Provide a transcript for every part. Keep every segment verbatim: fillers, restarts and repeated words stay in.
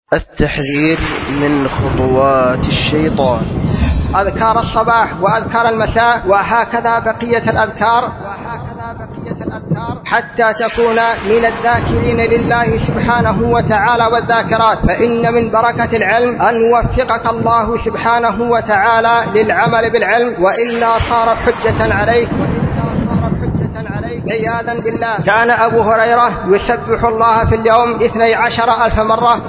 التحذير من خطوات الشيطان. أذكار الصباح وأذكار المساء وهكذا بقية الأذكار حتى تكون من الذاكرين لله سبحانه وتعالى والذاكرات، فإن من بركة العلم أن يوفقك الله سبحانه وتعالى للعمل بالعلم، وإلا صار حجة عليك عياذا بالله. كان أبو هريرة يسبح الله في اليوم اثني عشر ألف مرة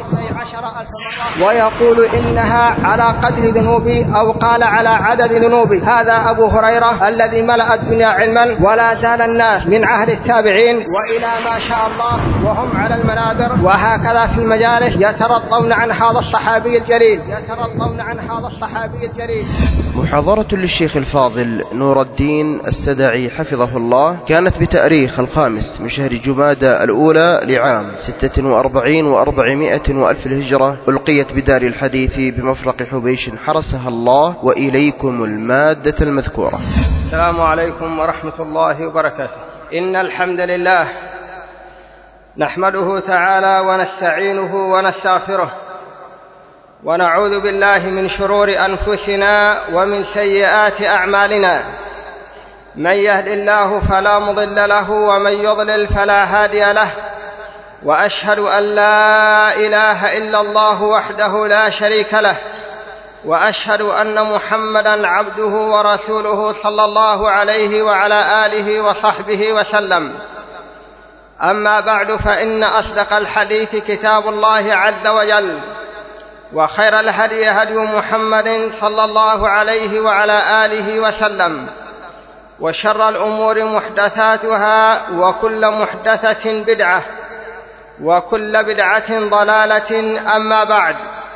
ويقول إنها على قدر ذنوبي، أو قال على عدد ذنوبي. هذا أبو هريرة الذي ملأ الدنيا علما، ولا زال الناس من عهد التابعين وإلى ما شاء الله وهم على المنابر وهكذا في المجالس يترضون عن هذا الصحابي الجليل يترضون عن هذا الصحابي الجليل. محاضرة للشيخ الفاضل نور الدين السدعي حفظه الله، كانت بتاريخ الخامس من شهر جمادى الأولى لعام ستة وأربعين وأربعمائة وألف الهجرة، ألقيت بدار الحديث بمفرق حبيش حرسها الله، وإليكم المادة المذكورة. السلام عليكم ورحمة الله وبركاته. إن الحمد لله نحمده تعالى ونستعينه ونستغفره، ونعوذ بالله من شرور أنفسنا ومن سيئات أعمالنا. من يهد الله فلا مضل له، ومن يضلل فلا هادي له، وأشهد أن لا إله إلا الله وحده لا شريك له، وأشهد أن محمدًا عبده ورسوله صلى الله عليه وعلى آله وصحبه وسلم. أما بعد، فإن أصدق الحديث كتاب الله عز وجل، وخير الهدي هدي محمد صلى الله عليه وعلى آله وسلم، وشر الأمور محدثاتها، وكل محدثة بدعة، وكل بدعة ضلالة. أما بعد،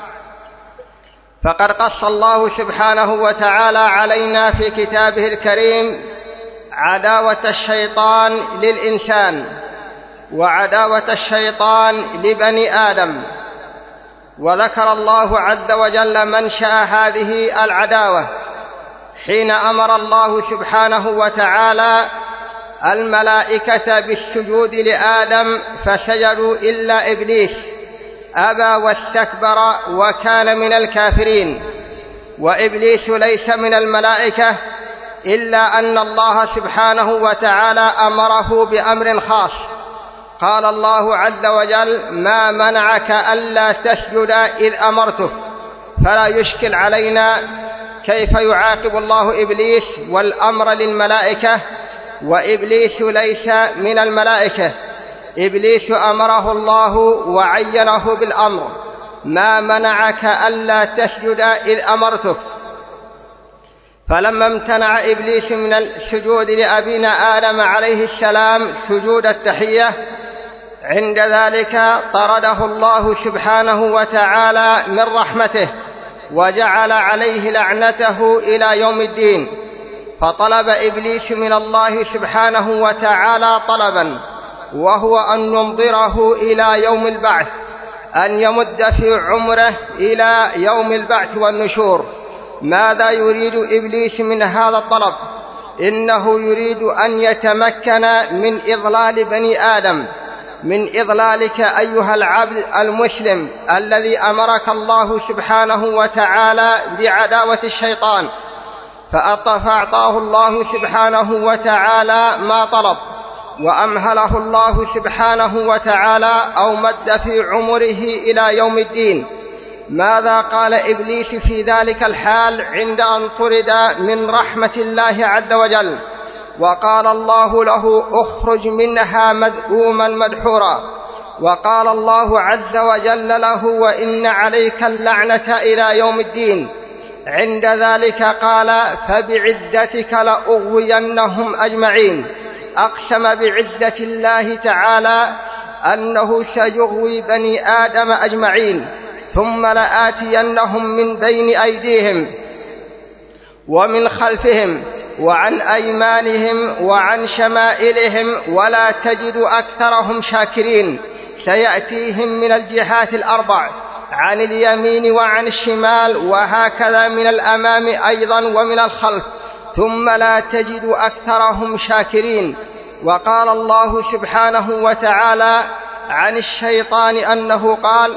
فقد قص الله سبحانه وتعالى علينا في كتابه الكريم عداوة الشيطان للإنسان وعداوة الشيطان لبني آدم، وذكر الله عز وجل منشأ هذه العداوة حين أمر الله سبحانه وتعالى الملائكة بالسجود لآدم فسجدوا إلا إبليس أبى واستكبر وكان من الكافرين. وإبليس ليس من الملائكة، إلا أن الله سبحانه وتعالى أمره بأمر خاص. قال الله عز وجل: ما منعك ألا تسجد إذ أمرتك. فلا يشكل علينا كيف يعاقب الله إبليس والأمر للملائكة، وإبليس ليس من الملائكة. إبليس أمره الله وعينه بالأمر: ما منعك ألا تسجد إذ أمرتك. فلما امتنع إبليس من السجود لأبينا آدم عليه السلام سجود التحية، عند ذلك طرده الله سبحانه وتعالى من رحمته، وجعل عليه لعنته إلى يوم الدين. فطلب إبليس من الله سبحانه وتعالى طلبا، وهو أن ينظره إلى يوم البعث، أن يمد في عمره إلى يوم البعث والنشور. ماذا يريد إبليس من هذا الطلب؟ إنه يريد أن يتمكن من إضلال بني آدم، من إضلالك أيها العبد المسلم الذي أمرك الله سبحانه وتعالى بعداوة الشيطان. فأعطاه الله سبحانه وتعالى ما طلب، وأمهله الله سبحانه وتعالى أو مد في عمره إلى يوم الدين. ماذا قال إبليس في ذلك الحال عند أن طرد من رحمة الله عز وجل؟ وقال الله له: اخرج منها مذءوما مدحورا. وقال الله عز وجل له: وإن عليك اللعنة إلى يوم الدين. عند ذلك قال: فبعزتك لأغوينهم أجمعين. أقسم بعزة الله تعالى أنه سيغوي بني آدم أجمعين، ثم لآتينهم من بين أيديهم ومن خلفهم وعن أيمانهم وعن شمائلهم ولا تجد أكثرهم شاكرين. سيأتيهم من الجهات الأربع، عن اليمين وعن الشمال، وهكذا من الأمام أيضا ومن الخلف، ثم لا تجد أكثرهم شاكرين. وقال الله سبحانه وتعالى عن الشيطان أنه قال: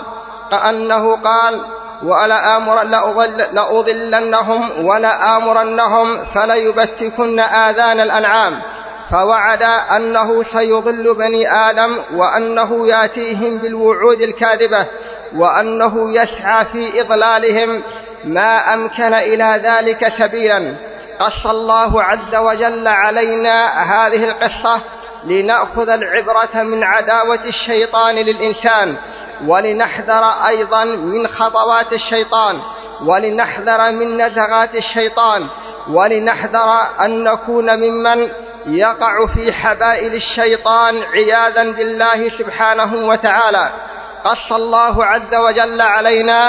أنه قال ولآمر لأضلنهم ولآمرنهم فليبتكن آذان الأنعام، فوعد أنه سيضل بني آدم وأنه يأتيهم بالوعود الكاذبة وأنه يسعى في إضلالهم ما أمكن إلى ذلك سبيلا. قص الله عز وجل علينا هذه القصة لنأخذ العبرة من عداوة الشيطان للإنسان، ولنحذر أيضا من خطوات الشيطان، ولنحذر من نزغات الشيطان، ولنحذر أن نكون ممن يقع في حبائل الشيطان عياذا بالله سبحانه وتعالى. قص الله عز وجل علينا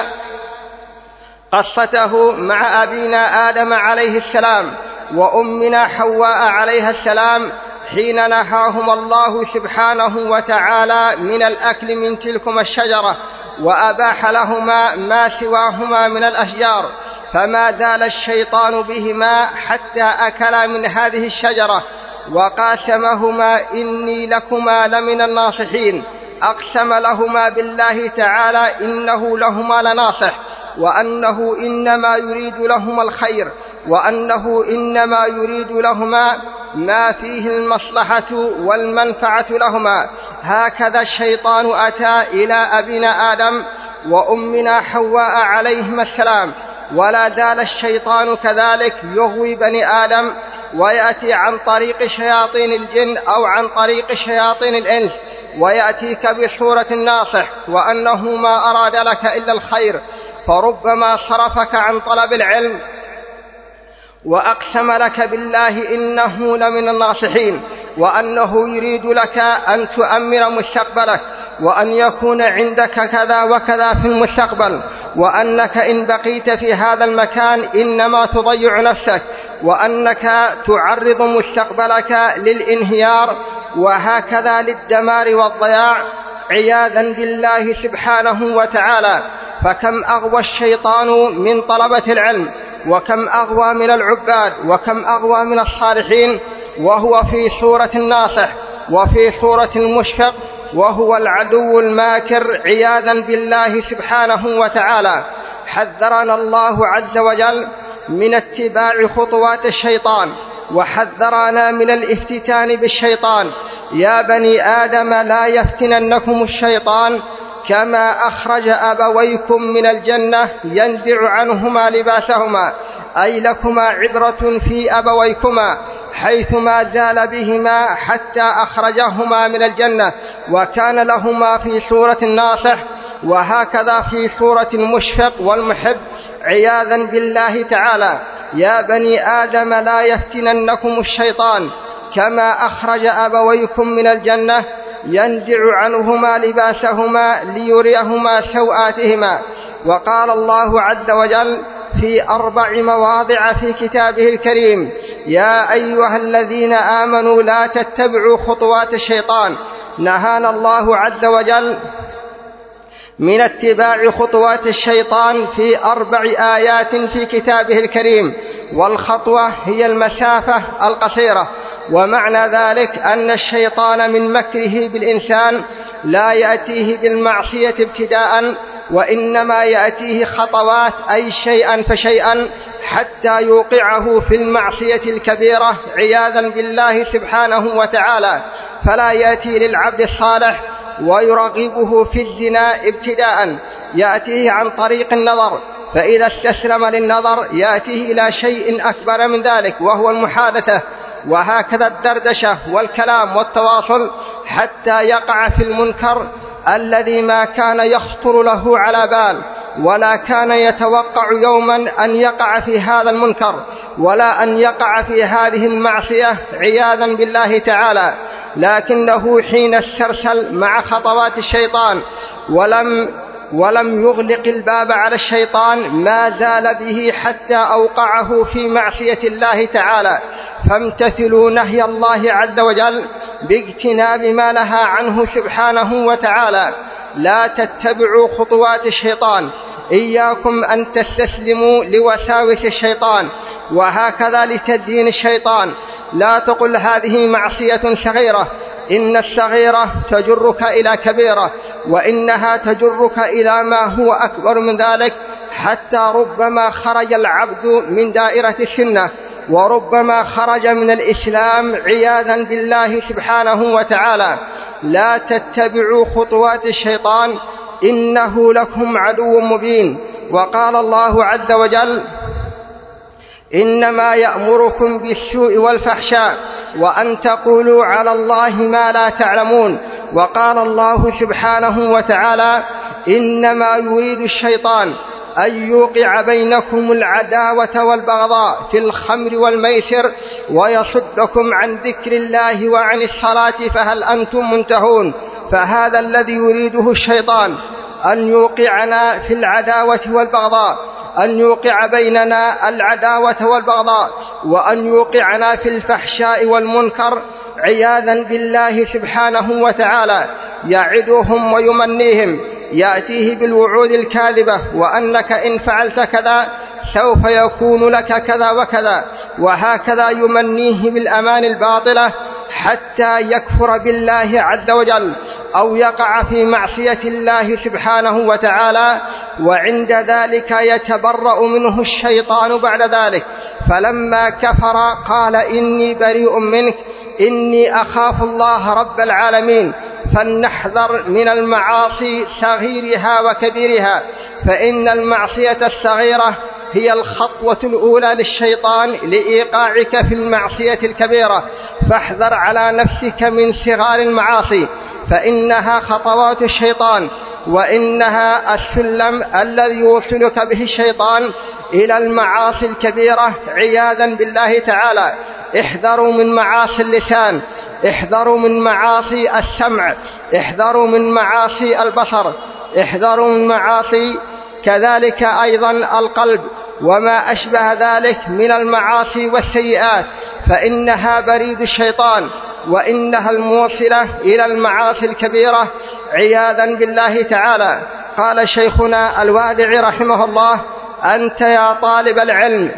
قصته مع أبينا آدم عليه السلام وأمنا حواء عليها السلام حين نهاهم الله سبحانه وتعالى من الأكل من تلكما الشجرة وأباح لهما ما سواهما من الأشجار، فما زال الشيطان بهما حتى أكلا من هذه الشجرة وقاسمهما إني لكما لمن الناصحين. أقسم لهما بالله تعالى إنه لهما لناصح، وأنه إنما يريد لهما الخير، وأنه إنما يريد لهما ما فيه المصلحة والمنفعة لهما. هكذا الشيطان أتى إلى أبينا آدم وأمنا حواء عليهما السلام، ولا زال الشيطان كذلك يغوي بني آدم ويأتي عن طريق شياطين الجن أو عن طريق شياطين الإنس ويأتيك بصورة الناصح وأنه ما أراد لك إلا الخير، فربما صرفك عن طلب العلم وأقسم لك بالله إنه لمن الناصحين، وأنه يريد لك أن تؤمر مستقبلك، وأن يكون عندك كذا وكذا في المستقبل، وأنك إن بقيت في هذا المكان إنما تضيع نفسك، وأنك تعرض مستقبلك للانهيار وهكذا للدمار والضياع عياذا بالله سبحانه وتعالى. فكم أغوى الشيطان من طلبة العلم، وكم أغوى من العباد، وكم أغوى من الصالحين، وهو في صورة الناصح وفي صورة المشفق، وهو العدو الماكر عياذا بالله سبحانه وتعالى. حذرنا الله عز وجل من اتباع خطوات الشيطان، وحذرنا من الافتتان بالشيطان. يا بني آدم لا يفتننكم الشيطان كما أخرج أبويكم من الجنة ينزع عنهما لباسهما، أي لكما عبرة في أبويكما حيثما زال بهما حتى أخرجهما من الجنة، وكان لهما في صورة الناصح وهكذا في صورة المشفق والمحب عياذا بالله تعالى. يا بني آدم لا يفتننكم الشيطان كما أخرج أبويكم من الجنة ينزع عنهما لباسهما ليريهما سوآتهما. وقال الله عز وجل في أربع مواضع في كتابه الكريم: يا أيها الذين آمنوا لا تتبعوا خطوات الشيطان. نهانا الله عز وجل من اتباع خطوات الشيطان في أربع آيات في كتابه الكريم، والخطوة هي المسافة القصيرة، ومعنى ذلك أن الشيطان من مكره بالإنسان لا يأتيه بالمعصية ابتداء، وإنما يأتيه خطوات، أي شيئا فشيئا، حتى يوقعه في المعصية الكبيرة عياذا بالله سبحانه وتعالى. فلا يأتي للعبد الصالح ويرغبه في الزنا ابتداء، يأتيه عن طريق النظر، فإذا استسلم للنظر يأتيه إلى شيء أكبر من ذلك وهو المحادثة، وهكذا الدردشة والكلام والتواصل حتى يقع في المنكر الذي ما كان يخطر له على بال، ولا كان يتوقع يوما أن يقع في هذا المنكر ولا أن يقع في هذه المعصية عياذا بالله تعالى. لكنه حين استرسل مع خطوات الشيطان ولم ولم يغلق الباب على الشيطان ما زال به حتى أوقعه في معصية الله تعالى. فامتثلوا نهي الله عز وجل باجتناب ما نهى عنه سبحانه وتعالى. لا تتبعوا خطوات الشيطان، إياكم أن تستسلموا لوساوس الشيطان وهكذا لتدين الشيطان. لا تقل هذه معصية صغيرة، إن الصغيرة تجرك إلى كبيرة، وإنها تجرك إلى ما هو أكبر من ذلك، حتى ربما خرج العبد من دائرة السنة، وربما خرج من الإسلام عياذا بالله سبحانه وتعالى. لا تتبعوا خطوات الشيطان إنه لكم عدو مبين. وقال الله عز وجل: إنما يأمركم بالسوء والفحشاء وأن تقولوا على الله ما لا تعلمون. وقال الله سبحانه وتعالى: إنما يريد الشيطان أن يوقع بينكم العداوة والبغضاء في الخمر والميسر ويصدكم عن ذكر الله وعن الصلاة فهل أنتم منتهون. فهذا الذي يريده الشيطان، أن يوقعنا في العداوة والبغضاء، أن يوقع بيننا العداوة والبغضاء، وأن يوقعنا في الفحشاء والمنكر عياذا بالله سبحانه وتعالى. يعدهم ويمنيهم، يأتيه بالوعود الكاذبة، وأنك إن فعلت كذا سوف يكون لك كذا وكذا، وهكذا يمنيه بالأمان الباطلة حتى يكفر بالله عز وجل أو يقع في معصية الله سبحانه وتعالى، وعند ذلك يتبرأ منه الشيطان بعد ذلك. فلما كفر قال: إني بريء منك إني أخاف الله رب العالمين. فلنحذر من المعاصي صغيرها وكبيرها، فإن المعصية الصغيرة هي الخطوة الأولى للشيطان لإيقاعك في المعصية الكبيرة. فاحذر على نفسك من صغار المعاصي، فإنها خطوات الشيطان، وإنها السلم الذي يوصلك به الشيطان إلى المعاصي الكبيرة عياذا بالله تعالى. احذروا من معاصي اللسان، احذروا من معاصي السمع، احذروا من معاصي البصر، احذروا من معاصي كذلك أيضا القلب وما أشبه ذلك من المعاصي والسيئات، فإنها بريد الشيطان، وإنها الموصلة إلى المعاصي الكبيرة عياذا بالله تعالى. قال شيخنا الوادعي رحمه الله: أنت يا طالب العلم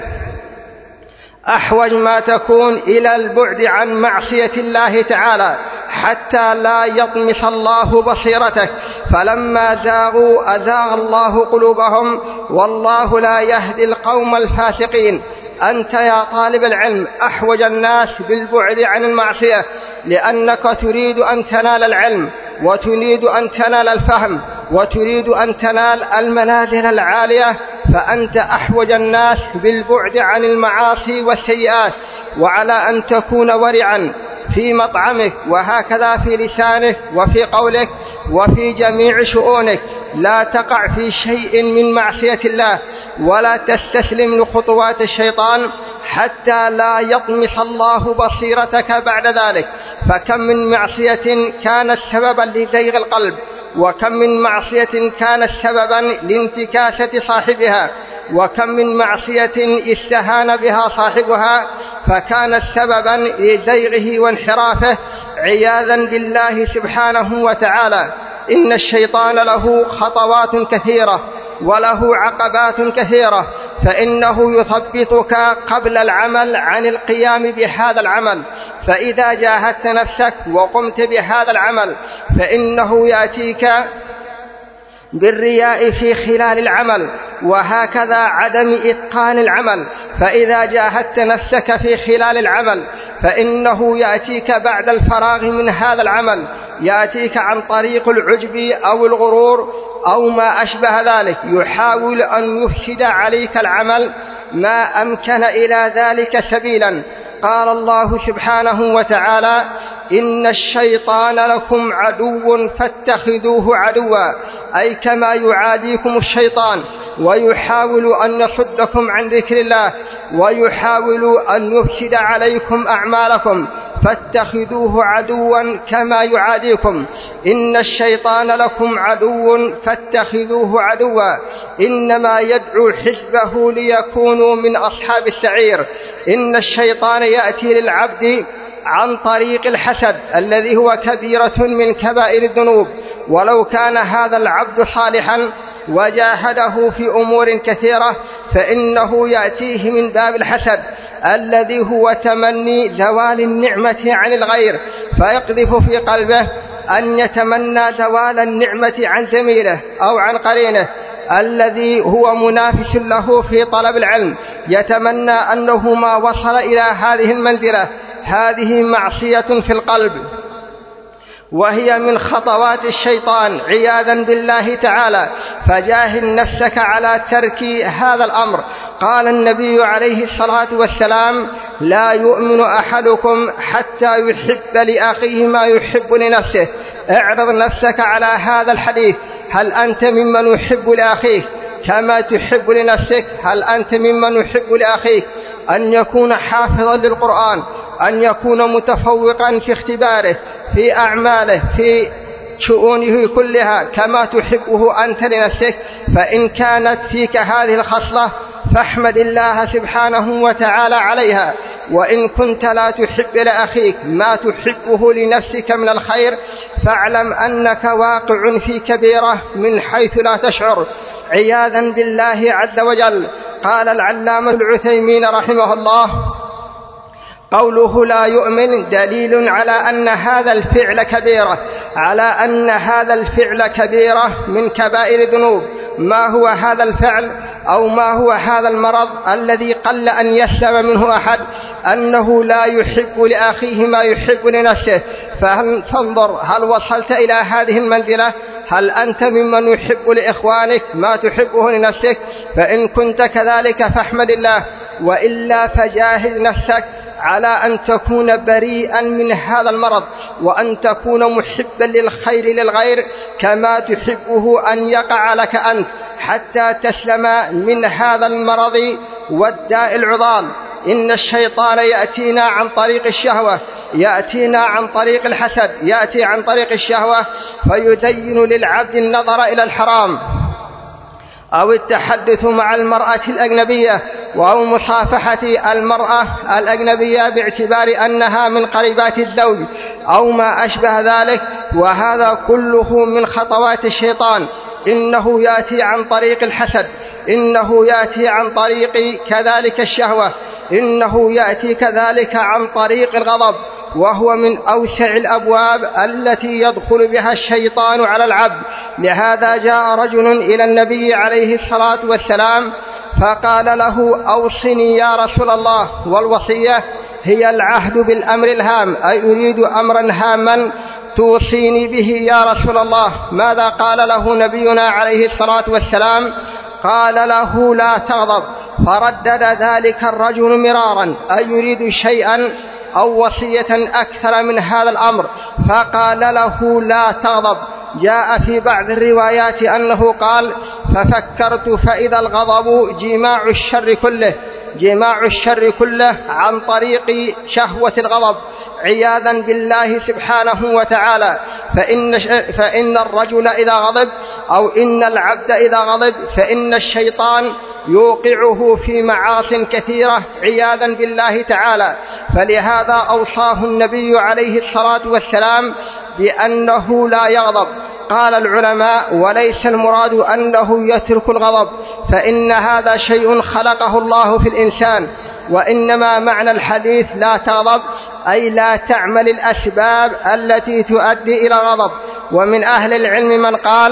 أحوج ما تكون إلى البعد عن معصية الله تعالى حتى لا يطمس الله بصيرتك. فلما زاغوا أزاغ الله قلوبهم والله لا يهدي القوم الفاسقين. أنت يا طالب العلم أحوج الناس بالبعد عن المعصية، لأنك تريد أن تنال العلم، وتريد أن تنال الفهم، وتريد أن تنال المنازل العالية، فأنت أحوج الناس بالبعد عن المعاصي والسيئات، وعلى أن تكون ورعا في مطعمك، وهكذا في لسانك وفي قولك وفي جميع شؤونك. لا تقع في شيء من معصية الله، ولا تستسلم لخطوات الشيطان حتى لا يطمس الله بصيرتك بعد ذلك. فكم من معصية كانت سببا لزيغ القلب، وكم من معصية كانت سببا لانتكاسة صاحبها، وكم من معصية استهان بها صاحبها فكانت سببا لزيغه وانحرافه عياذا بالله سبحانه وتعالى. إن الشيطان له خطوات كثيرة وله عقبات كثيرة، فإنه يثبطك قبل العمل عن القيام بهذا العمل. فإذا جاهدت نفسك وقمت بهذا العمل فإنه يأتيك بالرياء في خلال العمل، وهكذا عدم إتقان العمل. فإذا جاهدت نفسك في خلال العمل فإنه يأتيك بعد الفراغ من هذا العمل، يأتيك عن طريق العجب أو الغرور أو ما أشبه ذلك، يحاول أن يفسد عليك العمل ما أمكن إلى ذلك سبيلا. قال الله سبحانه وتعالى: إن الشيطان لكم عدو فاتخذوه عدوا، أي كما يعاديكم الشيطان ويحاول أن يصدكم عن ذكر الله ويحاول أن يفسد عليكم أعمالكم، فاتخذوه عدوا كما يعاديكم. إن الشيطان لكم عدو فاتخذوه عدوا، إنما يدعو حزبه ليكونوا من أصحاب السعير. إن الشيطان يأتي للعبد عن طريق الحسد الذي هو كبيرة من كبائر الذنوب، ولو كان هذا العبد صالحا وجاهده في أمور كثيرة فإنه يأتيه من باب الحسد الذي هو تمني زوال النعمة عن الغير، فيقذف في قلبه أن يتمنى زوال النعمة عن زميله أو عن قرينه الذي هو منافس له في طلب العلم، يتمنى أنه ما وصل إلى هذه المنزلة. هذه معصية في القلب، وهي من خطوات الشيطان عياذا بالله تعالى. فجاهد نفسك على ترك هذا الأمر. قال النبي عليه الصلاة والسلام: لا يؤمن أحدكم حتى يحب لأخيه ما يحب لنفسه. اعرض نفسك على هذا الحديث، هل أنت ممن يحب لأخيك كما تحب لنفسك؟ هل أنت ممن يحب لأخيك أن يكون حافظا للقرآن، أن يكون متفوقا في اختباره، في أعماله، في شؤونه كلها كما تحبه أنت لنفسك؟ فإن كانت فيك هذه الخصلة فاحمد الله سبحانه وتعالى عليها. وإن كنت لا تحب لأخيك ما تحبه لنفسك من الخير فاعلم أنك واقع في كبيرة من حيث لا تشعر عياذا بالله عز وجل. قال العلامة العثيمين رحمه الله: قوله لا يؤمن دليل على أن هذا الفعل كبيرة، على أن هذا الفعل كبيرة من كبائر الذنوب. ما هو هذا الفعل أو ما هو هذا المرض الذي قل أن يسلم منه أحد؟ أنه لا يحب لأخيه ما يحب لنفسه. فهل فانظر، هل وصلت إلى هذه المنزلة؟ هل أنت ممن يحب لإخوانك ما تحبه لنفسك؟ فإن كنت كذلك فاحمد الله، وإلا فجاهد نفسك على أن تكون بريئا من هذا المرض، وأن تكون محبا للخير للغير كما تحبه أن يقع لك أنت، حتى تسلم من هذا المرض والداء العضال. إن الشيطان يأتينا عن طريق الشهوة، يأتينا عن طريق الحسد، يأتي عن طريق الشهوة فيزين للعبد النظر إلى الحرام أو التحدث مع المرأة الأجنبية أو مصافحة المرأة الأجنبية باعتبار أنها من قريبات الزوج أو ما أشبه ذلك. وهذا كله من خطوات الشيطان. إنه يأتي عن طريق الحسد، إنه يأتي عن طريق كذلك الشهوة، إنه يأتي كذلك عن طريق الغضب، وهو من أوسع الأبواب التي يدخل بها الشيطان على العبد. لهذا جاء رجل إلى النبي عليه الصلاة والسلام فقال له: أوصني يا رسول الله. والوصية هي العهد بالأمر الهام، أي أريد أمرا هاما توصيني به يا رسول الله. ماذا قال له نبينا عليه الصلاة والسلام؟ قال له: لا تغضب. فردد ذلك الرجل مرارا، أي يريد شيئا أو وصية أكثر من هذا الأمر، فقال له: لا تغضب. جاء في بعض الروايات أنه قال: ففكرت فإذا الغضب جماع الشر كله، جماع الشر كله عن طريق شهوة الغضب عياذا بالله سبحانه وتعالى. فإن, فإن الرجل إذا غضب أو إن العبد إذا غضب فإن الشيطان يوقعه في معاصٍ كثيرة عياذا بالله تعالى. فلهذا أوصاه النبي عليه الصلاة والسلام بأنه لا يغضب. قال العلماء: وليس المراد أنه يترك الغضب، فإن هذا شيء خلقه الله في الإنسان، وإنما معنى الحديث لا تغضب أي لا تعمل الأسباب التي تؤدي إلى الغضب. ومن أهل العلم من قال: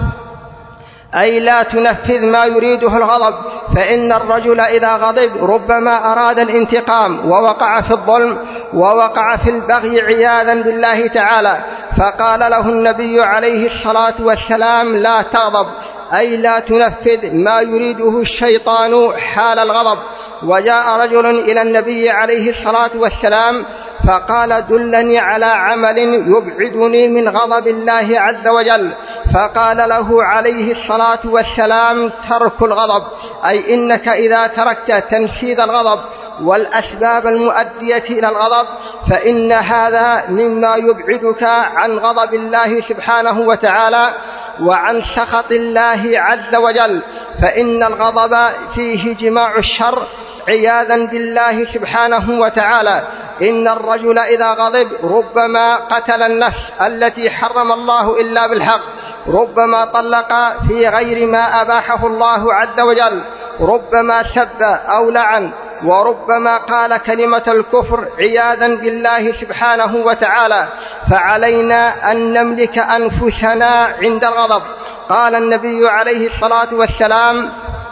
أي لا تنفذ ما يريده الغضب، فإن الرجل إذا غضب ربما أراد الانتقام ووقع في الظلم ووقع في البغي عياذا بالله تعالى. فقال له النبي عليه الصلاة والسلام: لا تغضب أي لا تنفذ ما يريده الشيطان حال الغضب. وجاء رجل إلى النبي عليه الصلاة والسلام فقال: دلني على عمل يبعدني من غضب الله عز وجل. فقال له عليه الصلاة والسلام: ترك الغضب، أي إنك إذا تركت تنفيذ الغضب والأسباب المؤدية إلى الغضب فإن هذا مما يبعدك عن غضب الله سبحانه وتعالى وعن سخط الله عز وجل. فإن الغضب فيه جماع الشر عياذا بالله سبحانه وتعالى. إن الرجل إذا غضب ربما قتل النفس التي حرم الله إلا بالحق، ربما طلق في غير ما أباحه الله عز وجل، ربما سب أو لعن، وربما قال كلمة الكفر عياذا بالله سبحانه وتعالى. فعلينا أن نملك أنفسنا عند الغضب. قال النبي عليه الصلاة والسلام: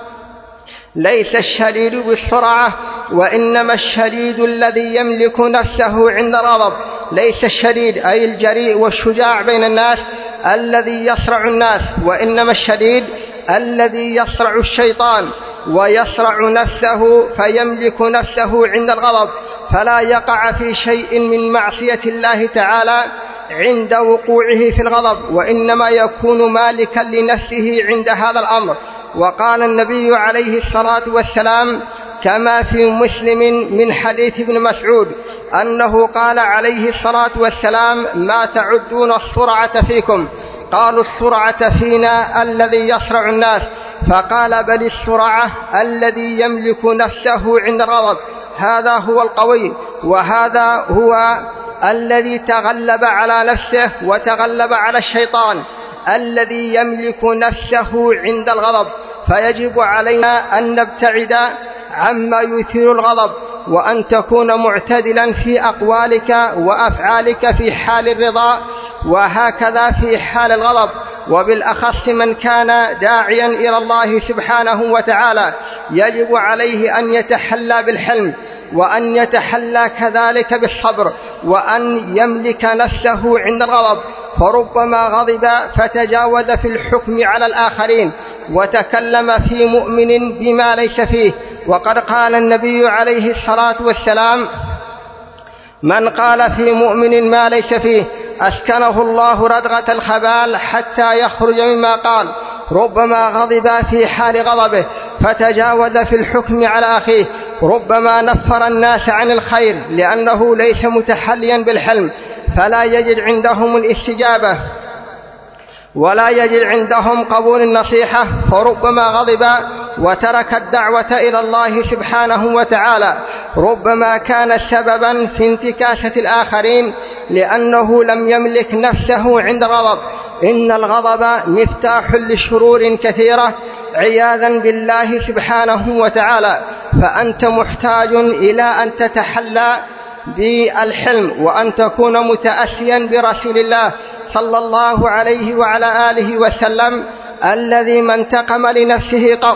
ليس الشديد بالسرعة وإنما الشديد الذي يملك نفسه عند الغضب. ليس الشديد أي الجريء والشجاع بين الناس الذي يصرع الناس، وإنما الشديد الذي يصرع الشيطان ويصرع نفسه فيملك نفسه عند الغضب، فلا يقع في شيء من معصية الله تعالى عند وقوعه في الغضب، وإنما يكون مالكا لنفسه عند هذا الأمر. وقال النبي عليه الصلاة والسلام كما في مسلم من حديث ابن مسعود أنه قال عليه الصلاة والسلام: ما تعدون السرعة فيكم؟ قالوا: السرعة فينا الذي يصرع الناس. فقال: بل السرعة الذي يملك نفسه عند الغضب. هذا هو القوي، وهذا هو الذي تغلب على نفسه وتغلب على الشيطان، الذي يملك نفسه عند الغضب. فيجب علينا أن نبتعد عما يثير الغضب، وأن تكون معتدلا في أقوالك وأفعالك في حال الرضا وهكذا في حال الغضب. وبالأخص من كان داعيا إلى الله سبحانه وتعالى يجب عليه أن يتحلى بالحلم، وأن يتحلى كذلك بالصبر، وأن يملك نفسه عند الغضب. فربما غضب فتجاوز في الحكم على الآخرين وتكلم في مؤمن بما ليس فيه. وقد قال النبي عليه الصلاة والسلام: من قال في مؤمن ما ليس فيه أسكنه الله ردغة الخبال حتى يخرج مما قال. ربما غضب في حال غضبه فتجاوز في الحكم على أخيه، ربما نفر الناس عن الخير لأنه ليس متحليا بالحلم، فلا يجد عندهم الاستجابة ولا يجد عندهم قبول النصيحة، فربما غضب وترك الدعوة إلى الله سبحانه وتعالى. ربما كان سببا في انتكاسة الآخرين لأنه لم يملك نفسه عند الغضب. إن الغضب مفتاح لشرور كثيرة عياذا بالله سبحانه وتعالى. فأنت محتاج إلى أن تتحلى بالحلم، وأن تكون متأسيا برسول الله صلى الله عليه وعلى آله وسلم الذي ما انتقم لنفسه قط،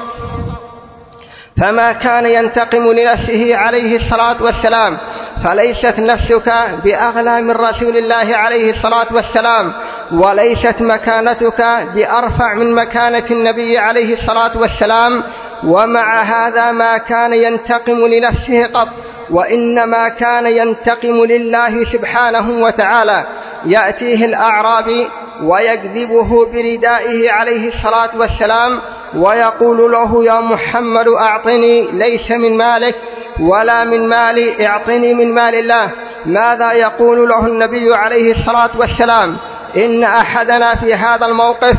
فما كان ينتقم لنفسه عليه الصلاة والسلام. فليست نفسك بأغلى من رسول الله عليه الصلاة والسلام، وليست مكانتك بأرفع من مكانة النبي عليه الصلاة والسلام. ومع هذا ما كان ينتقم لنفسه قط، وإنما كان ينتقم لله سبحانه وتعالى. يأتيه الأعرابي ويكذبه بردائه عليه الصلاة والسلام ويقول له: يا محمد أعطني ليس من مالك ولا من مالي، اعطني من مال الله. ماذا يقول له النبي عليه الصلاة والسلام؟ إن أحدنا في هذا الموقف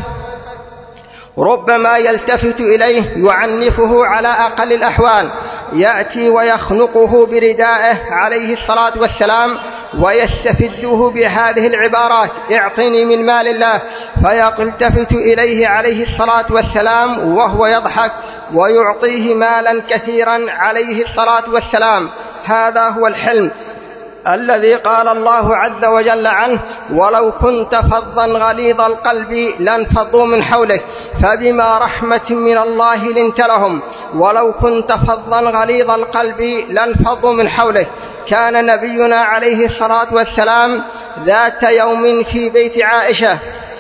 ربما يلتفت إليه يعنفه على أقل الأحوال، يأتي ويخنقه بردائه عليه الصلاة والسلام ويستفده بهذه العبارات: اعطني من مال الله، فيلتفت إليه عليه الصلاة والسلام وهو يضحك ويعطيه مالا كثيرا عليه الصلاة والسلام. هذا هو الحلم الذي قال الله عز وجل عنه: ولو كنت فظا غليظ القلب لانفضوا من حولك فبما رحمة من الله لنت لهم. ولو كنت فظا غليظ القلب لانفضوا من حولك. كان نبينا عليه الصلاة والسلام ذات يوم في بيت عائشة،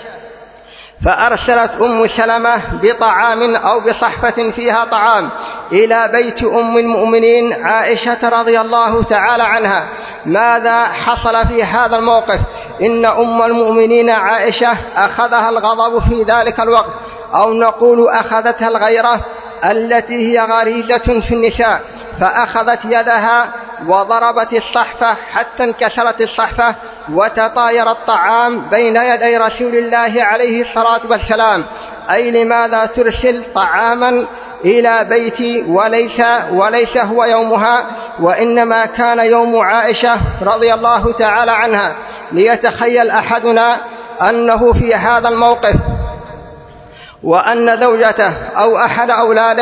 فأرسلت أم سلمة بطعام أو بصحفة فيها طعام إلى بيت أم المؤمنين عائشة رضي الله تعالى عنها. ماذا حصل في هذا الموقف؟ إن أم المؤمنين عائشة أخذها الغضب في ذلك الوقت، أو نقول أخذتها الغيرة التي هي غريزة في النساء، فأخذت يدها وضربت الصحفة حتى انكسرت الصحفة وتطاير الطعام بين يدي رسول الله عليه الصلاة والسلام. أي لماذا ترسل طعاما إلى بيتي وليس, وليس هو يومها، وإنما كان يوم عائشة رضي الله تعالى عنها؟ ليتخيل أحدنا أنه في هذا الموقف وأن زوجته أو أحد أولاده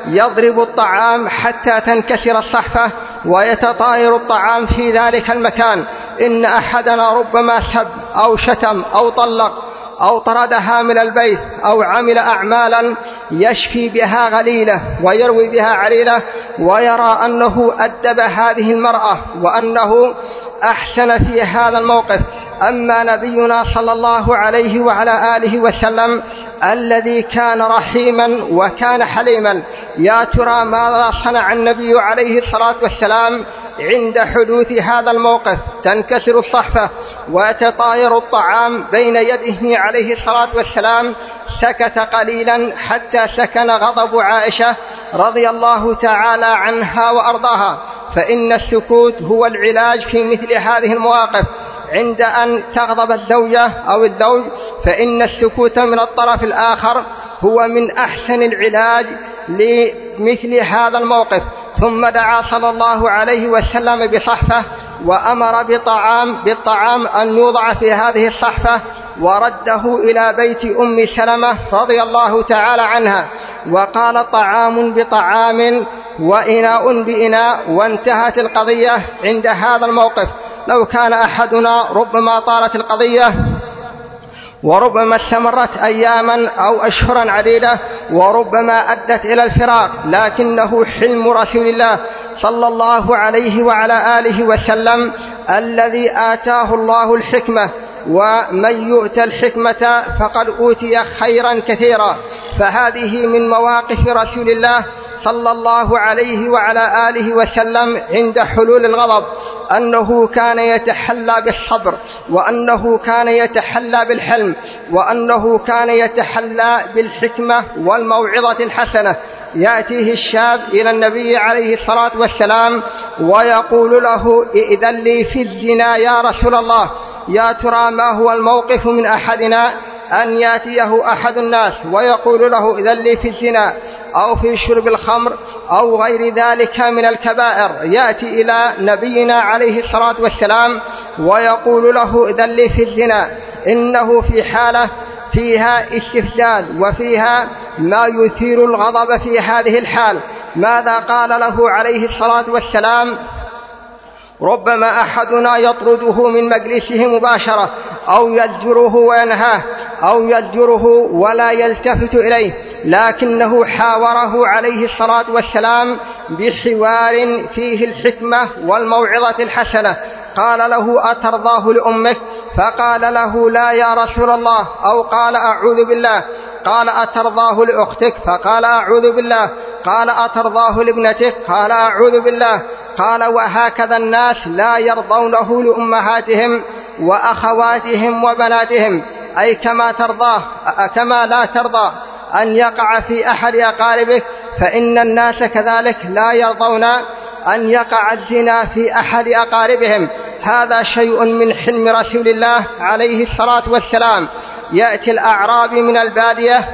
يضرب الطعام حتى تنكسر الصحفة ويتطاير الطعام في ذلك المكان. إن أحدنا ربما سب أو شتم أو طلق أو طردها من البيت أو عمل أعمالا يشفي بها غليلة ويروي بها عليلة، ويرى أنه أدب هذه المرأة وأنه أحسن في هذا الموقف. أما نبينا صلى الله عليه وعلى آله وسلم الذي كان رحيما وكان حليما، يا ترى ماذا صنع النبي عليه الصلاة والسلام عند حدوث هذا الموقف؟ تنكسر الصحفة ويتطاير الطعام بين يده عليه الصلاة والسلام. سكت قليلا حتى سكن غضب عائشة رضي الله تعالى عنها وأرضاها، فإن السكوت هو العلاج في مثل هذه المواقف. عند أن تغضب الزوجة أو الزوج فإن السكوت من الطرف الآخر هو من أحسن العلاج لمثل هذا الموقف. ثم دعا صلى الله عليه وسلم بصحفة وأمر بطعام بالطعام أن يوضع في هذه الصحفة، ورده إلى بيت أم سلمة رضي الله تعالى عنها، وقال طعام بطعام وإناء بإناء، وانتهت القضية عند هذا الموقف. لو كان أحدنا ربما طالت القضية وربما استمرت أياما أو أشهرا عديدة وربما أدت إلى الفراق، لكنه حلم رسول الله صلى الله عليه وعلى آله وسلم الذي آتاه الله الحكمة، ومن يؤت الحكمة فقد أوتي خيرا كثيرا. فهذه من مواقف رسول الله صلى الله عليه وعلى آله وسلم عند حلول الغضب، أنه كان يتحلى بالصبر، وأنه كان يتحلى بالحلم، وأنه كان يتحلى بالحكمة والموعظة الحسنة. يأتيه الشاب إلى النبي عليه الصلاة والسلام ويقول له ائذن لي في الزنا يا رسول الله. يا ترى ما هو الموقف من أحدنا أن يأتيه أحد الناس ويقول له ائذن لي في الزنا أو في شرب الخمر أو غير ذلك من الكبائر، يأتي إلى نبينا عليه الصلاة والسلام ويقول له ائذن لي في الزنا، إنه في حالة فيها استفزاز وفيها ما يثير الغضب في هذه الحال. ماذا قال له عليه الصلاة والسلام؟ ربما أحدنا يطرده من مجلسه مباشرة أو يزجره وينهاه أو يزجره ولا يلتفت إليه، لكنه حاوره عليه الصلاة والسلام بحوار فيه الحكمة والموعظة الحسنة. قال له أترضاه لأمك؟ فقال له لا يا رسول الله، أو قال أعوذ بالله. قال أترضاه لأختك؟ فقال أعوذ بالله. قال أترضاه لابنتك؟ قال أعوذ بالله. قال وهكذا الناس لا يرضونه لأمهاتهم وأخواتهم وبناتهم، أي كما ترضاه كما لا ترضى أن يقع في أحد أقاربك، فإن الناس كذلك لا يرضون أن يقع الزنا في أحد أقاربهم. هذا شيء من حلم رسول الله عليه الصلاة والسلام. يأتي الأعرابي من البادية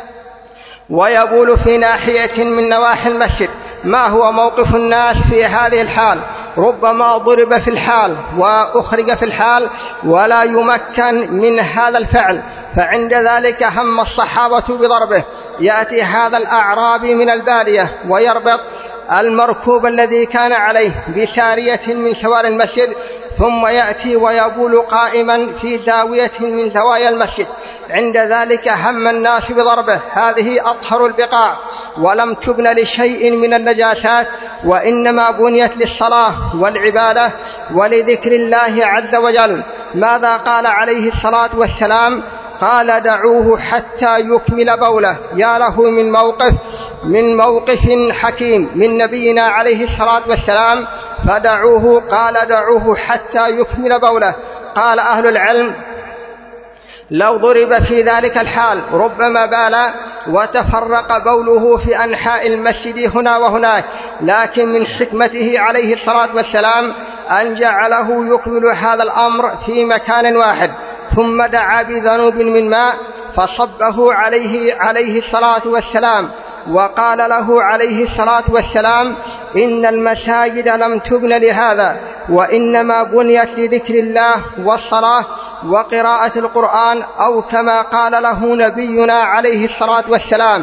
ويبول في ناحية من نواحي المسجد. ما هو موقف الناس في هذه الحال؟ ربما ضرب في الحال وأخرج في الحال ولا يمكن من هذا الفعل، فعند ذلك هم الصحابة بضربه. يأتي هذا الأعرابي من البادية ويربط المركوب الذي كان عليه بسارية من سوار المسجد، ثم يأتي ويبول قائما في زاوية من زوايا المسجد. عند ذلك هم الناس بضربه. هذه أطهر البقاع ولم تبن لشيء من النجاسات، وإنما بنيت للصلاة والعبادة ولذكر الله عز وجل. ماذا قال عليه الصلاة والسلام؟ قال دعوه حتى يكمل بوله. يا له من موقف من موقف حكيم من نبينا عليه الصلاة والسلام. فدعوه، قال دعوه حتى يكمل بوله. قال أهل العلم لو ضرب في ذلك الحال ربما بال وتفرق بوله في أنحاء المسجد هنا وهناك، لكن من حكمته عليه الصلاة والسلام أن جعله يكمل هذا الأمر في مكان واحد. ثم دعا بذنوب من ماء فصبه عليه عليه الصلاة والسلام، وقال له عليه الصلاة والسلام إن المساجد لم تبن لهذا، وإنما بنيت لذكر الله والصلاة وقراءة القرآن، أو كما قال له نبينا عليه الصلاة والسلام.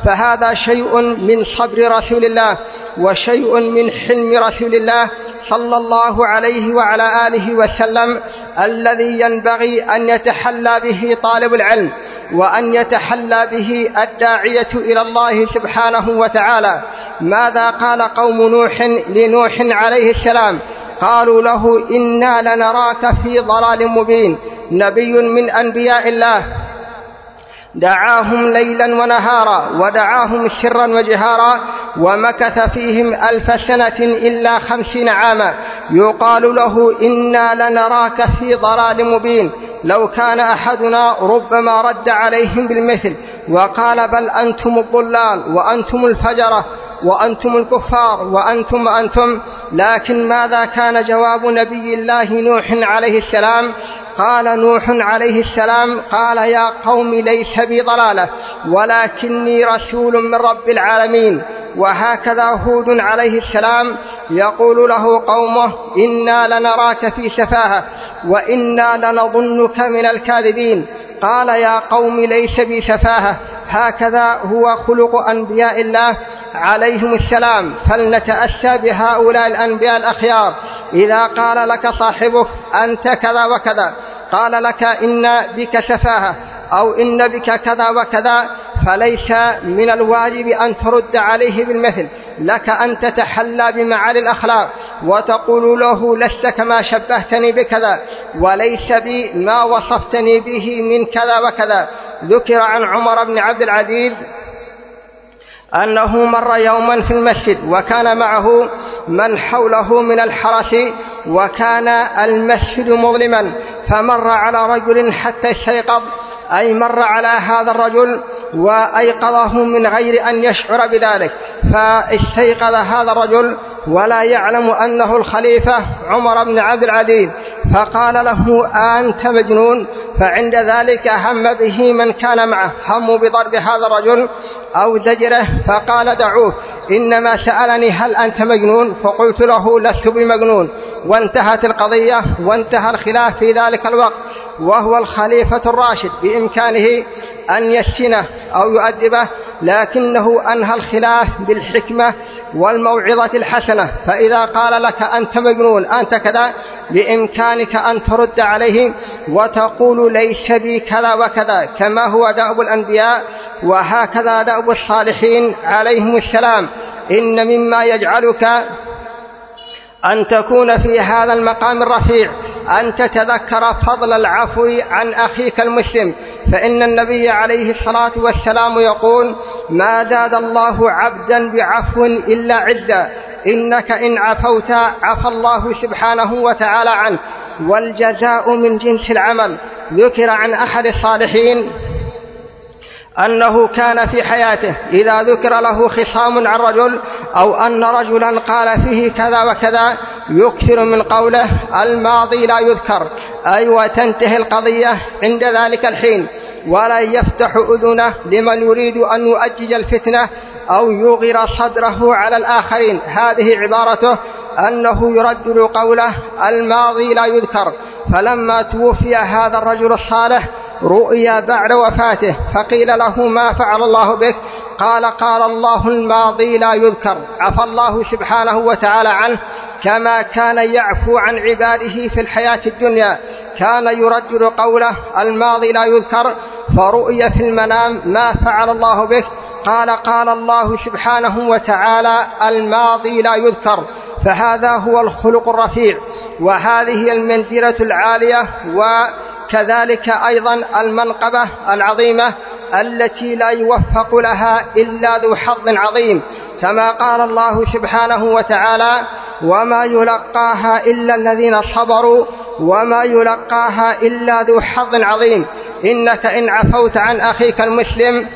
فهذا شيء من صبر رسول الله وشيء من حلم رسول الله صلى الله عليه وعلى آله وسلم، الذي ينبغي أن يتحلى به طالب العلم وأن يتحلى به الداعية إلى الله سبحانه وتعالى. ماذا قال قوم نوح لنوح عليه السلام؟ قالوا له: إنا لنراك في ضلال مبين. نبي من أنبياء الله دعاهم ليلا ونهارا ودعاهم سرا وجهارا، ومكث فيهم ألف سنة إلا خمسين عاما، يقال له: إنا لنراك في ضلال مبين. لو كان أحدنا ربما رد عليهم بالمثل وقال: بل أنتم الضلال وأنتم الفجرة وأنتم الكفار وأنتم وأنتم. لكن ماذا كان جواب نبي الله نوح عليه السلام؟ قال نوح عليه السلام: قال: يا قوم ليس بي ضلالة ولكني رسول من رب العالمين. وهكذا هود عليه السلام يقول له قومه: إنا لنراك في سفاهة وإنا لنظنك من الكاذبين. قال: يا قوم ليس بي سفاهة. هكذا هو خلق أنبياء الله عليهم السلام، فلنتأسى بهؤلاء الأنبياء الأخيار. إذا قال لك صاحبك أنت كذا وكذا، قال لك إن بك سفاهة أو إن بك كذا وكذا، فليس من الواجب أن ترد عليه بالمثل، لك أن تتحلى بمعالي الأخلاق وتقول له: لست كما شبهتني بكذا، وليس بي ما وصفتني به من كذا وكذا. ذكر عن عمر بن عبد العزيز أنه مر يوما في المسجد وكان معه من حوله من الحرس، وكان المسجد مظلما، فمر على رجل حتى استيقظ، أي مر على هذا الرجل وأيقظه من غير أن يشعر بذلك، فاستيقظ هذا الرجل ولا يعلم أنه الخليفة عمر بن عبد العزيز، فقال له: أنت مجنون؟ فعند ذلك هم به من كان معه، هموا بضرب هذا الرجل أو زجره، فقال: دعوه، إنما سألني هل أنت مجنون؟ فقلت له: لست بمجنون. وانتهت القضية وانتهى الخلاف في ذلك الوقت، وهو الخليفة الراشد بإمكانه أن يسنه أو يؤدبه، لكنه أنهى الخلاف بالحكمة والموعظة الحسنة. فإذا قال لك أنت مجنون أنت كذا، بإمكانك أن ترد عليه وتقول: ليس بي كذا وكذا، كما هو دأب الأنبياء وهكذا دأب الصالحين عليهم السلام. إن مما يجعلك أن تكون في هذا المقام الرفيع أن تتذكر فضل العفو عن أخيك المسلم، فإن النبي عليه الصلاة والسلام يقول: ما زاد الله عبدا بعفو إلا عزا، إنك إن عفوت عفى الله سبحانه وتعالى عنه، والجزاء من جنس العمل. ذكر عن أحد الصالحين أنه كان في حياته إذا ذكر له خصام عن رجل أو أن رجلا قال فيه كذا وكذا يكثر من قوله: الماضي لا يذكر، أي وتنتهي القضية عند ذلك الحين، ولا يفتح أذنه لمن يريد أن يؤجج الفتنة أو يغير صدره على الآخرين. هذه عبارته، أنه يردد قوله: الماضي لا يذكر. فلما توفي هذا الرجل الصالح رؤيا بعد وفاته، فقيل له: ما فعل الله بك؟ قال: قال الله: الماضي لا يذكر. عفى الله سبحانه وتعالى عنه كما كان يعفو عن عباده في الحياة الدنيا. كان يردد قوله: الماضي لا يذكر، فرؤيا في المنام: ما فعل الله بك؟ قال: قال الله سبحانه وتعالى: الماضي لا يذكر. فهذا هو الخلق الرفيع، وهذه المنزلة العالية، وكذلك أيضا المنقبة العظيمة التي لا يوفق لها إلا ذو حظ عظيم، كما قال الله سبحانه وتعالى: وما يلقاها إلا الذين صبروا وما يلقاها إلا ذو حظ عظيم. إنك إن عفوت عن أخيك المسلم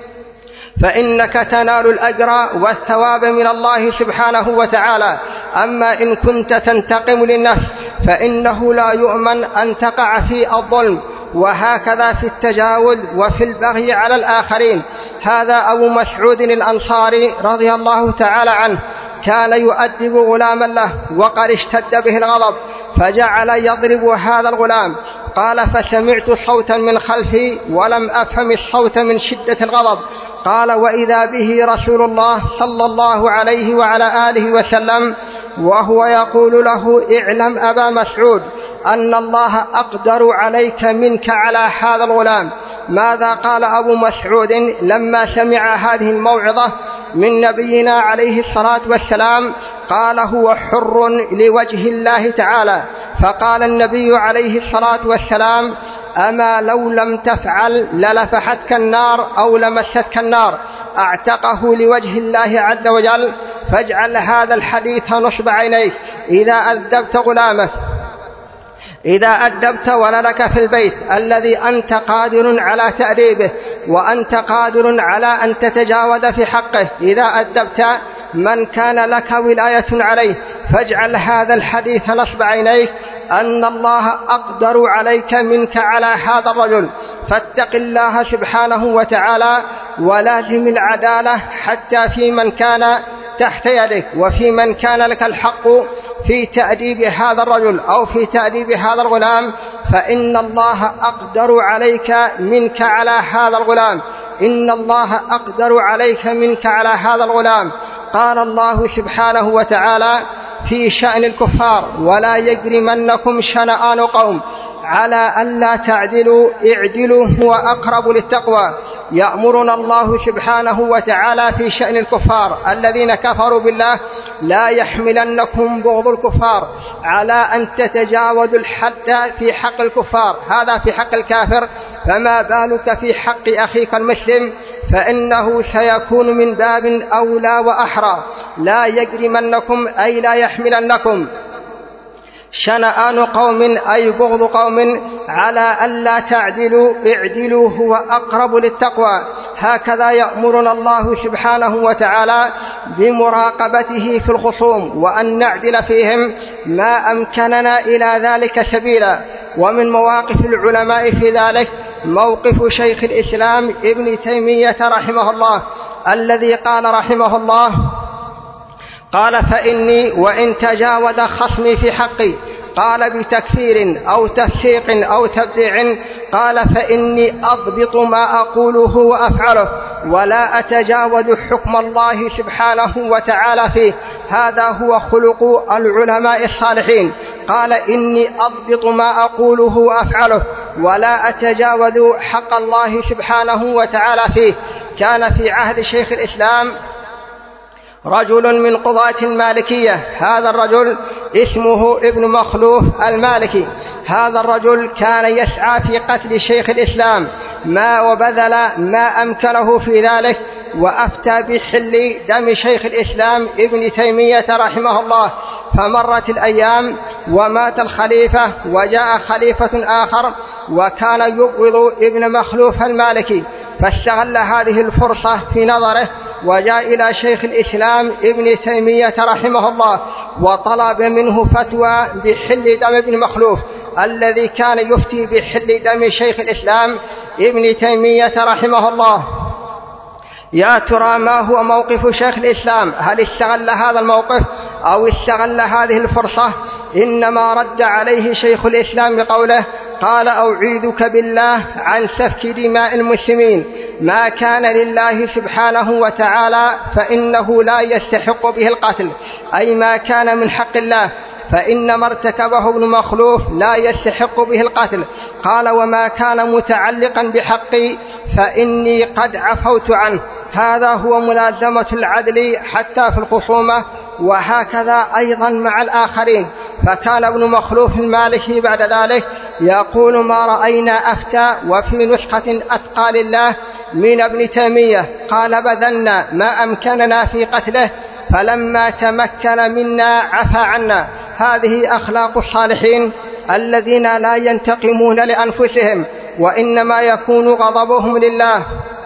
فإنك تنال الأجر والثواب من الله سبحانه وتعالى. أما إن كنت تنتقم للنفس فإنه لا يؤمن أن تقع في الظلم، وهكذا في التجاوز وفي البغي على الآخرين. هذا أبو مسعود الأنصاري رضي الله تعالى عنه كان يؤدب غلاما له وقد اشتد به الغضب، فجعل يضرب هذا الغلام. قال: فسمعت صوتا من خلفي ولم أفهم الصوت من شدة الغضب، قال: وإذا به رسول الله صلى الله عليه وعلى آله وسلم وهو يقول له: اعلم أبا مسعود أن الله أقدر عليك منك على هذا الغلام. ماذا قال أبو مسعود لما سمع هذه الموعظة من نبينا عليه الصلاة والسلام؟ قال: هو حر لوجه الله تعالى. فقال النبي عليه الصلاة والسلام: أما لو لم تفعل للفحتك النار أو لمستك النار. أعتقه لوجه الله عز وجل. فاجعل هذا الحديث نصب عينيك إذا أدبت غلامك، إذا أدبت ولدك في البيت الذي أنت قادر على تأديبه وأنت قادر على أن تتجاوز في حقه، إذا أدبت من كان لك ولاية عليه، فاجعل هذا الحديث نصب عينيك أن الله أقدر عليك منك على هذا الرجل. فاتق الله سبحانه وتعالى ولازم العدالة حتى في من كان تحت يدك وفي من كان لك الحق في تأديب هذا الرجل أو في تأديب هذا الغلام، فإن الله أقدر عليك منك على هذا الغلام، إن الله أقدر عليك منك على هذا الغلام. قال الله سبحانه وتعالى في شأن الكفار: ولا يجرمنكم شنآن قوم على ألا تعدلوا اعدلوا هو أقرب للتقوى. يأمرنا الله سبحانه وتعالى في شأن الكفار الذين كفروا بالله: لا يحملنكم بغض الكفار على أن تتجاوزوا الحد في حق الكفار، هذا في حق الكافر، فما بالك في حق أخيك المسلم؟ فإنه سيكون من باب أولى وأحرى. لا يجرمنكم أي لا يحملنكم شنآن قوم أي بغض قوم على ألا تعدلوا اعدلوا هو أقرب للتقوى. هكذا يأمرنا الله سبحانه وتعالى بمراقبته في الخصوم وأن نعدل فيهم ما أمكننا إلى ذلك سبيلا. ومن مواقف العلماء في ذلك موقف شيخ الإسلام ابن تيمية رحمه الله الذي قال رحمه الله: قال: فإني وإن تجاوز خصمي في حقي، قال بتكفير أو تفسيق أو تبديع، قال: فإني أضبط ما أقوله وأفعله ولا أتجاوز حكم الله سبحانه وتعالى فيه. هذا هو خلق العلماء الصالحين. قال: إني أضبط ما أقوله وأفعله ولا أتجاوز حق الله سبحانه وتعالى فيه. كان في عهد شيخ الإسلام رجل من قضاة المالكية، هذا الرجل اسمه ابن مخلوف المالكي. هذا الرجل كان يسعى في قتل شيخ الإسلام ما وبذل ما أمكنه في ذلك، وأفتى بحل دم شيخ الإسلام ابن تيمية رحمه الله. فمرت الأيام ومات الخليفة وجاء خليفة آخر وكان يبغض ابن مخلوف المالكي، فاستغل هذه الفرصة في نظره وجاء إلى شيخ الإسلام ابن تيمية رحمه الله وطلب منه فتوى بحل دم ابن مخلوف الذي كان يفتي بحل دم شيخ الإسلام ابن تيمية رحمه الله. يا ترى ما هو موقف شيخ الإسلام؟ هل استغل هذا الموقف أو استغل هذه الفرصة؟ إنما رد عليه شيخ الإسلام بقوله: قال: أعيذك بالله عن سفك دماء المسلمين، ما كان لله سبحانه وتعالى فإنه لا يستحق به القتل، أي ما كان من حق الله، فإن ما ارتكبه ابن مخلوف لا يستحق به القتل. قال: وما كان متعلقا بحقي فإني قد عفوت عنه. هذا هو ملازمة العدل حتى في الخصومة، وهكذا أيضا مع الآخرين. فكان ابن مخلوف المالكي بعد ذلك يقول: ما رأينا أفتى وفي نسخة أتقى لله من ابن تيمية، قال: بذلنا ما أمكننا في قتله فلما تمكن منا عفى عنا. هذه أخلاق الصالحين الذين لا ينتقمون لأنفسهم وإنما يكون غضبهم لله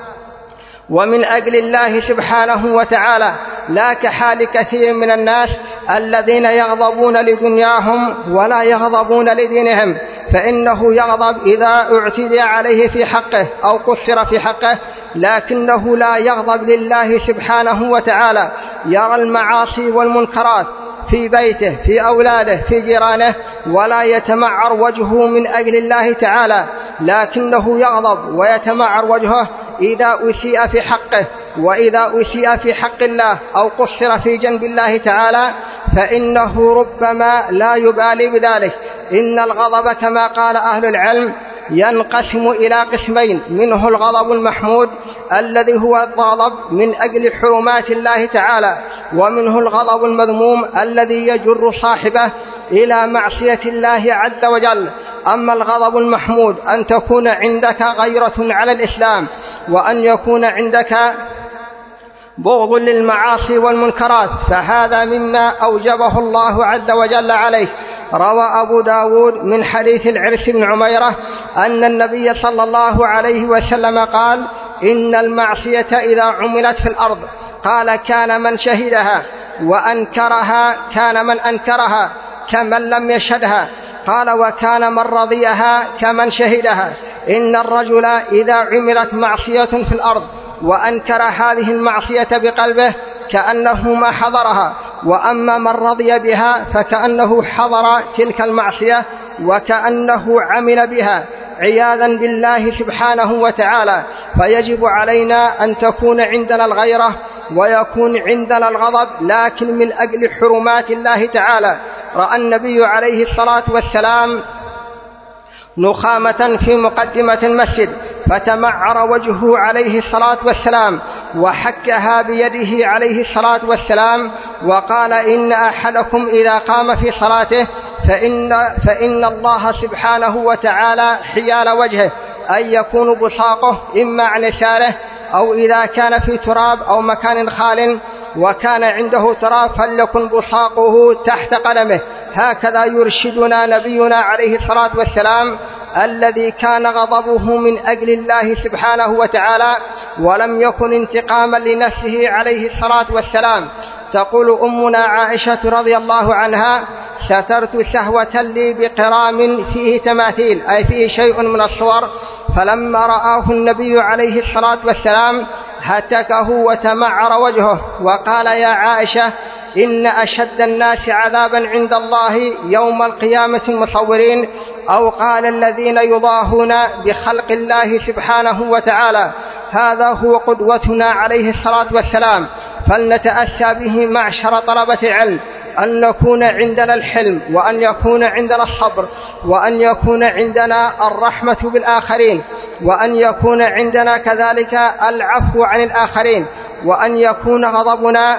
ومن أجل الله سبحانه وتعالى، لا كحال كثير من الناس الذين يغضبون لدنياهم ولا يغضبون لدينهم. فإنه يغضب إذا اعتدى عليه في حقه أو قصر في حقه، لكنه لا يغضب لله سبحانه وتعالى. يرى المعاصي والمنكرات في بيته، في أولاده، في جيرانه، ولا يتمعر وجهه من أجل الله تعالى، لكنه يغضب ويتمعر وجهه إذا أسيء في حقه، وإذا أسيء في حق الله أو قصر في جنب الله تعالى فإنه ربما لا يبالي بذلك. إن الغضب كما قال أهل العلم ينقسم إلى قسمين: منه الغضب المحمود الذي هو الغضب من أجل حرمات الله تعالى، ومنه الغضب المذموم الذي يجر صاحبه إلى معصية الله عز وجل. أما الغضب المحمود أن تكون عندك غيرة على الإسلام، وأن يكون عندك بغض للمعاصي والمنكرات، فهذا مما أوجبه الله عز وجل عليه. روى أبو داود من حديث العرس بن عميرة أن النبي صلى الله عليه وسلم قال: إن المعصية إذا عملت في الأرض قال كان من شهدها، وأنكرها كان من أنكرها كمن لم يشهدها، قال وكان من رضيها كمن شهدها. إن الرجل إذا عملت معصية في الأرض وأنكر هذه المعصية بقلبه كأنه ما حضرها، وأما من رضي بها فكأنه حضر تلك المعصية وكأنه عمل بها عياذا بالله سبحانه وتعالى. فيجب علينا أن تكون عندنا الغيرة ويكون عندنا الغضب، لكن من أجل حرمات الله تعالى. رأى النبي عليه الصلاة والسلام نخامة في مقدمة المسجد فتمعر وجهه عليه الصلاة والسلام وحكها بيده عليه الصلاة والسلام وقال: إن أحدكم إذا قام في صلاته فإن, فإن الله سبحانه وتعالى حيال وجهه أن يكون بصاقه إما عن يساره، أو إذا كان في تراب أو مكان خال وكان عنده تراب فليكن بصاقه تحت قدمه. هكذا يرشدنا نبينا عليه الصلاة والسلام الذي كان غضبه من أجل الله سبحانه وتعالى ولم يكن انتقاما لنفسه عليه الصلاة والسلام. تقول أمنا عائشة رضي الله عنها: سترت سهوة لي بقرام فيه تماثيل، أي فيه شيء من الصور، فلما رآه النبي عليه الصلاة والسلام هتكه وتمعر وجهه وقال: يا عائشة، إن أشد الناس عذابا عند الله يوم القيامة المصورين، أو قال الذين يضاهون بخلق الله سبحانه وتعالى. هذا هو قدوتنا عليه الصلاة والسلام، فلنتأسى به معشر طلبة العلم، أن نكون عندنا الحلم، وأن يكون عندنا الصبر، وأن يكون عندنا الرحمة بالآخرين، وأن يكون عندنا كذلك العفو عن الآخرين، وأن يكون غضبنا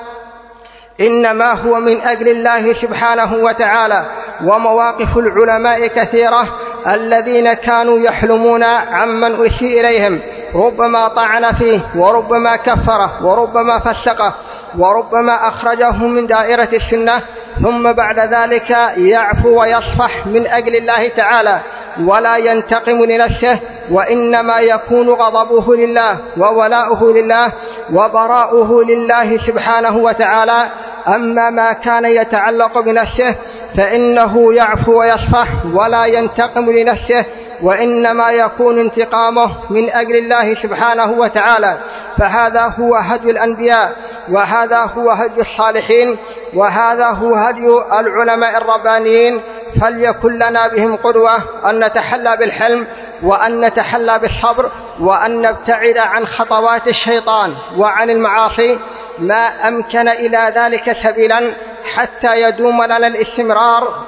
إنما هو من أجل الله سبحانه وتعالى. ومواقف العلماء كثيرة الذين كانوا يحلمون عمن أسيء إليهم، ربما طعن فيه، وربما كفره، وربما فسقه، وربما أخرجه من دائرة السنة، ثم بعد ذلك يعفو ويصفح من أجل الله تعالى ولا ينتقم لنفسه، وإنما يكون غضبه لله وولاؤه لله وبراؤه لله سبحانه وتعالى. أما ما كان يتعلق بنفسه فإنه يعفو ويصفح ولا ينتقم لنفسه، وإنما يكون انتقامه من أجل الله سبحانه وتعالى. فهذا هو هدي الأنبياء، وهذا هو هدي الصالحين، وهذا هو هدي العلماء الربانيين. فليكن لنا بهم قدوة، أن نتحلى بالحلم، وأن نتحلى بالصبر، وأن نبتعد عن خطوات الشيطان وعن المعاصي ما أمكن إلى ذلك سبيلا، حتى يدوم لنا الاستمرار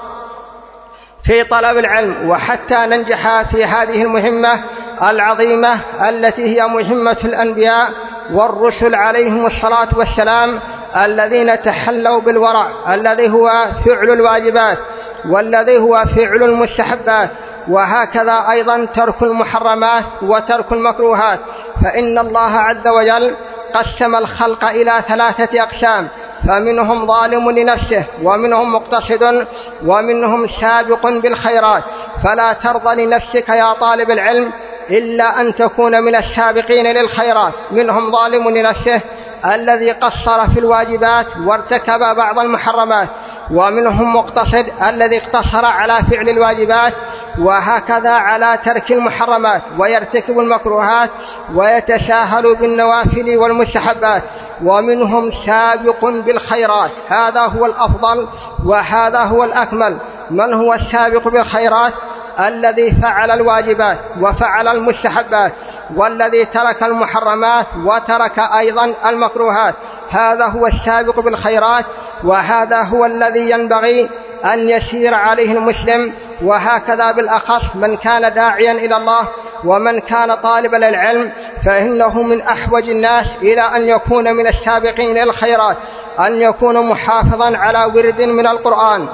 في طلب العلم، وحتى ننجح في هذه المهمة العظيمة التي هي مهمة الأنبياء والرسل عليهم الصلاة والسلام، الذين تحلوا بالورع، الذي هو فعل الواجبات، والذي هو فعل المستحبات، وهكذا أيضا ترك المحرمات وترك المكروهات. فإن الله عز وجل قسم الخلق إلى ثلاثة أقسام: فمنهم ظالم لنفسه، ومنهم مقتصد، ومنهم سابق بالخيرات. فلا ترضى لنفسك يا طالب العلم إلا أن تكون من السابقين للخيرات. منهم ظالم لنفسه الذي قصر في الواجبات وارتكب بعض المحرمات، ومنهم مقتصد الذي اقتصر على فعل الواجبات وهكذا على ترك المحرمات ويرتكب المكروهات ويتساهل بالنوافل والمستحبات. ومنهم سابق بالخيرات، هذا هو الأفضل وهذا هو الأكمل. من هو السابق بالخيرات؟ الذي فعل الواجبات وفعل المستحبات والذي ترك المحرمات وترك أيضا المكروهات، هذا هو السابق بالخيرات، وهذا هو الذي ينبغي أن يسير عليه المسلم. وهكذا بالأخص من كان داعيا إلى الله ومن كان طالبا للعلم، فإنه من أحوج الناس إلى أن يكون من السابقين إلى الخيرات، أن يكون محافظا على ورد من القرآن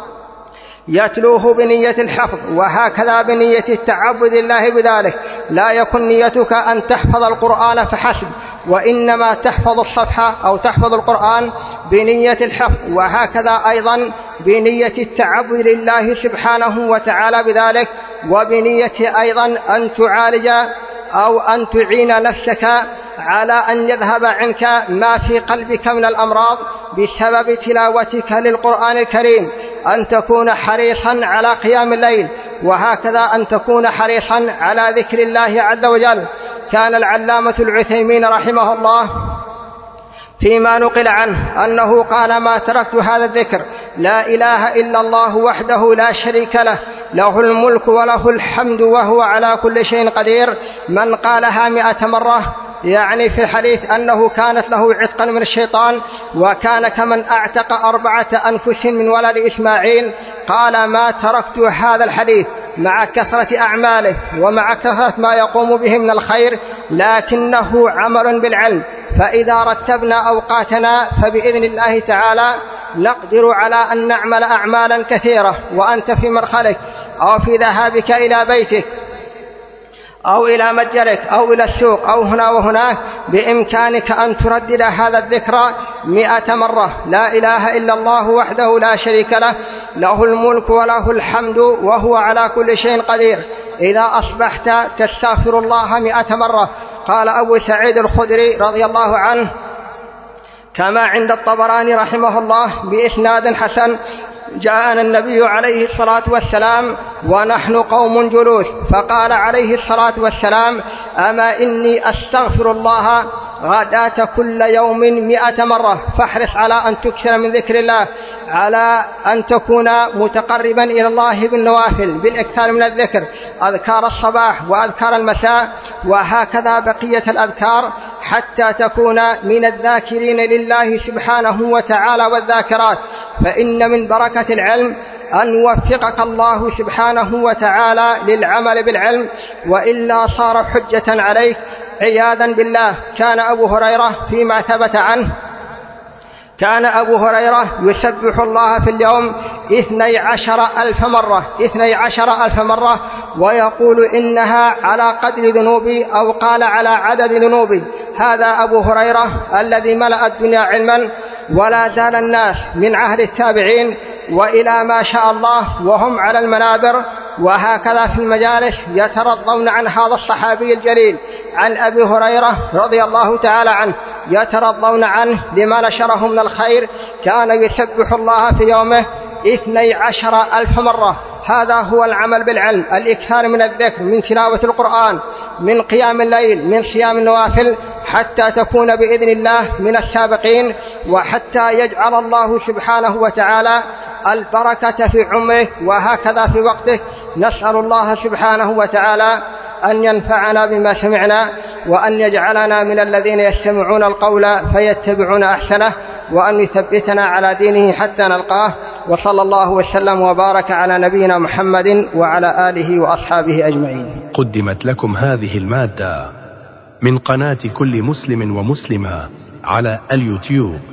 يتلوه بنية الحفظ، وهكذا بنية التعبد لله بذلك. لا يكن نيتك أن تحفظ القرآن فحسب، وإنما تحفظ الصفحة أو تحفظ القرآن بنية الحفظ، وهكذا أيضا بنية التعبد لله سبحانه وتعالى بذلك، وبنية أيضا أن تعالج أو أن تعين نفسك على أن يذهب عنك ما في قلبك من الأمراض بسبب تلاوتك للقرآن الكريم، أن تكون حريصا على قيام الليل، وهكذا أن تكون حريصا على ذكر الله عز وجل. كان العلامة العثيمين رحمه الله فيما نقل عنه أنه قال: ما تركت هذا الذكر، لا إله إلا الله وحده لا شريك له، له الملك وله الحمد وهو على كل شيء قدير، من قالها مئة مرة، يعني في الحديث أنه كانت له عتقا من الشيطان، وكان كمن أعتق أربعة أنفس من ولد إسماعيل. قال: ما تركت هذا الحديث مع كثرة أعماله ومع كثرة ما يقوم به من الخير، لكنه عمل بالعلم. فإذا رتبنا أوقاتنا فبإذن الله تعالى نقدر على أن نعمل أعمالا كثيرة، وأنت في مرحلك أو في ذهابك إلى بيتك أو إلى متجرك أو إلى السوق أو هنا وهناك، بإمكانك أن تردد هذا الذكر مئة مرة: لا إله إلا الله وحده لا شريك له، له الملك وله الحمد وهو على كل شيء قدير. إذا أصبحت تستغفر الله مئة مرة. قال أبو سعيد الخدري رضي الله عنه كما عند الطبراني رحمه الله بإسناد حسن: جاءنا النبي عليه الصلاة والسلام ونحن قوم جلوس، فقال عليه الصلاة والسلام: أما إني أستغفر الله غداة كل يوم مئة مرة، فاحرص على أن تكثر من ذكر الله، على أن تكون متقربا إلى الله بالنوافل، بالإكثار من الذكر، أذكار الصباح وأذكار المساء، وهكذا بقية الأذكار، حتى تكون من الذاكرين لله سبحانه وتعالى والذاكرات. فإن من بركة العلم أن يوفقك الله سبحانه وتعالى للعمل بالعلم، وإلا صار حجة عليك عياذا بالله. كان أبو هريرة فيما ثبت عنه كان أبو هريرة يسبح الله في اليوم اثني عشر ألف مرة اثني عشر ألف مرة، ويقول: إنها على قدر ذنوبي، أو قال: على عدد ذنوبي. هذا أبو هريرة الذي ملأ الدنيا علما، ولا زال الناس من عهد التابعين وإلى ما شاء الله وهم على المنابر وهكذا في المجالس يترضون عن هذا الصحابي الجليل، عن أبي هريرة رضي الله تعالى عنه، يترضون عنه لما نشره من الخير. كان يسبح الله في يومه اثني عشر ألف مرة. هذا هو العمل بالعلم، الإكثار من الذكر، من تلاوة القرآن، من قيام الليل، من صيام النوافل، حتى تكون بإذن الله من السابقين، وحتى يجعل الله سبحانه وتعالى البركة في عمرك وهكذا في وقتك. نسأل الله سبحانه وتعالى أن ينفعنا بما سمعنا، وأن يجعلنا من الذين يستمعون القول فيتبعون أحسنه، وأن يثبتنا على دينه حتى نلقاه. وصلى الله وسلم وبارك على نبينا محمد وعلى آله وأصحابه أجمعين. قدمت لكم هذه المادة من قناة كل مسلم ومسلمة على اليوتيوب.